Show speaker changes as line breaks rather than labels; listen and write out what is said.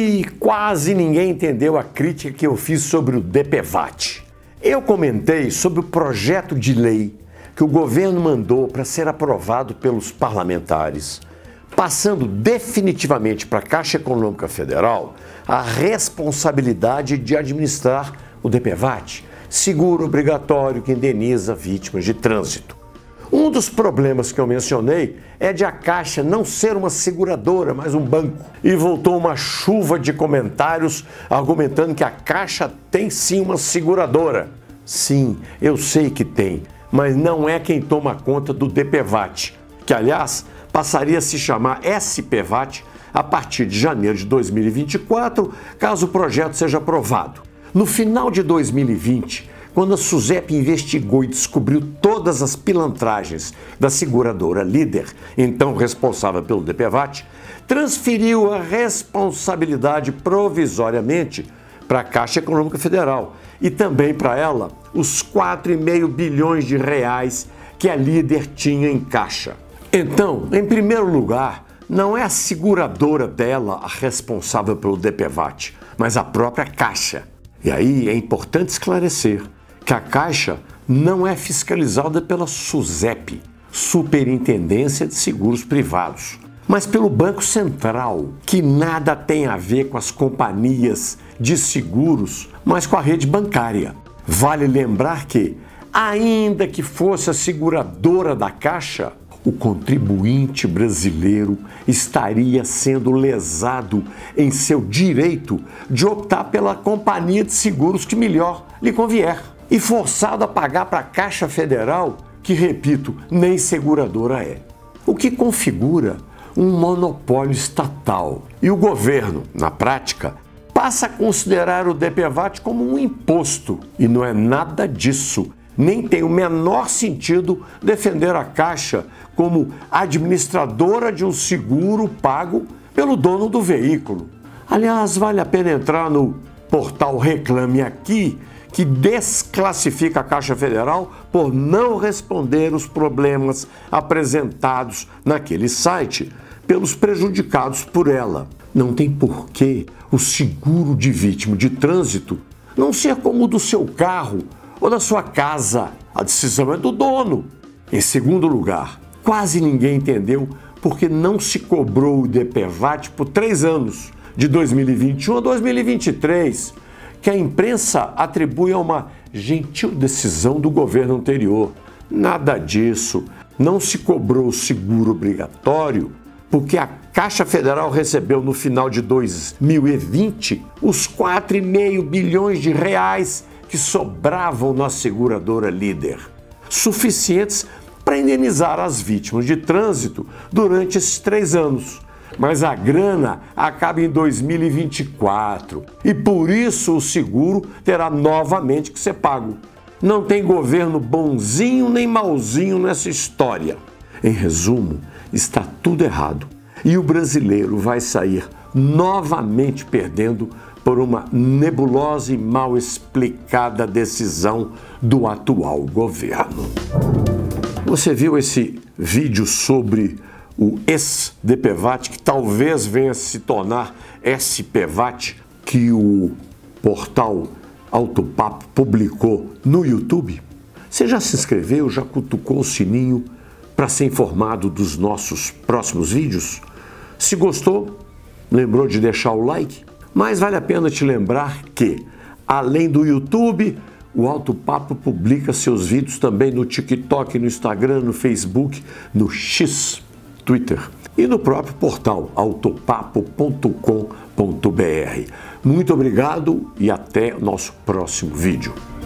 E quase ninguém entendeu a crítica que eu fiz sobre o DPVAT. Eu comentei sobre o projeto de lei que o governo mandou para ser aprovado pelos parlamentares, passando definitivamente para a Caixa Econômica Federal a responsabilidade de administrar o DPVAT, seguro obrigatório que indeniza vítimas de trânsito. Um dos problemas que eu mencionei é de a Caixa não ser uma seguradora, mas um banco. E voltou uma chuva de comentários argumentando que a Caixa tem sim uma seguradora. Sim, eu sei que tem, mas não é quem toma conta do DPVAT, que aliás passaria a se chamar SPVAT a partir de janeiro de 2024, caso o projeto seja aprovado. No final de 2020, quando a SUSEP investigou e descobriu todas as pilantragens da seguradora Líder, então responsável pelo DPVAT, transferiu a responsabilidade provisoriamente para a Caixa Econômica Federal e também para ela os 4,5 bilhões de reais que a Líder tinha em caixa. Então, em primeiro lugar, não é a seguradora dela a responsável pelo DPVAT, mas a própria Caixa. E aí é importante esclarecer que a Caixa não é fiscalizada pela SUSEP, Superintendência de Seguros Privados, mas pelo Banco Central, que nada tem a ver com as companhias de seguros, mas com a rede bancária. Vale lembrar que, ainda que fosse a seguradora da Caixa, o contribuinte brasileiro estaria sendo lesado em seu direito de optar pela companhia de seguros que melhor lhe convier e forçado a pagar para a Caixa Federal, que, repito, nem seguradora é. O que configura um monopólio estatal. E o governo, na prática, passa a considerar o DPVAT como um imposto. E não é nada disso. Nem tem o menor sentido defender a Caixa como administradora de um seguro pago pelo dono do veículo. Aliás, vale a pena entrar no portal Reclame Aqui, que desclassifica a Caixa Federal por não responder os problemas apresentados naquele site pelos prejudicados por ela. Não tem porquê o seguro de vítima de trânsito não ser como o do seu carro ou da sua casa. A decisão é do dono. Em segundo lugar, quase ninguém entendeu porque não se cobrou o DPVAT por 3 anos, de 2021 a 2023, que a imprensa atribui a uma gentil decisão do governo anterior. Nada disso. Não se cobrou o seguro obrigatório porque a Caixa Federal recebeu no final de 2020 os 4,5 bilhões de reais que sobravam na seguradora Líder, suficientes para indenizar as vítimas de trânsito durante esses 3 anos. Mas a grana acaba em 2024 e por isso o seguro terá novamente que ser pago. Não tem governo bonzinho nem malzinho nessa história. Em resumo, está tudo errado e o brasileiro vai sair novamente perdendo por uma nebulosa e mal explicada decisão do atual governo. Você viu esse vídeo sobre o ex-DPVAT, que talvez venha a se tornar SPVAT, que o portal Autopapo publicou no YouTube? Você já se inscreveu, já cutucou o sininho para ser informado dos nossos próximos vídeos? Se gostou, lembrou de deixar o like? Mas vale a pena te lembrar que, além do YouTube, o Autopapo publica seus vídeos também no TikTok, no Instagram, no Facebook, no X, Twitter e no próprio portal autopapo.com.br. Muito obrigado e até o nosso próximo vídeo.